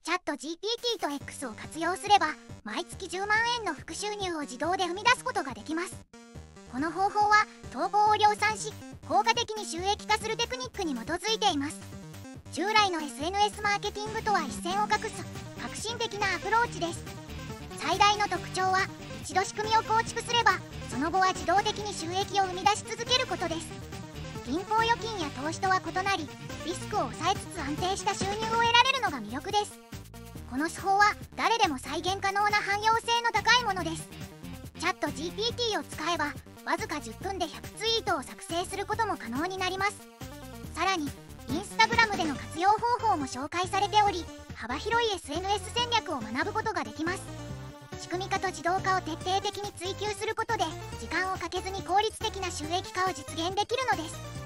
チャット GPT と X を活用すれば毎月10万円の副収入を自動で生み出すことができます。この方法は投稿を量産し効果的に収益化するテクニックに基づいています。従来の SNS マーケティングとは一線を画す革新的なアプローチです。最大の特徴は一度仕組みを構築すればその後は自動的に収益を生み出し続けることです。銀行預金や投資とは異なりリスクを抑えつつ安定した収入を得られるのが魅力です。この手法は誰でも再現可能な汎用性の高いものです。チャット GPT を使えばわずか10分で100ツイートを作成することも可能になります。さらにインスタグラムでの活用方法も紹介されており幅広い SNS 戦略を学ぶことができます。仕組み化と自動化を徹底的に追求することで時間をかけずに効率的な収益化を実現できるのです。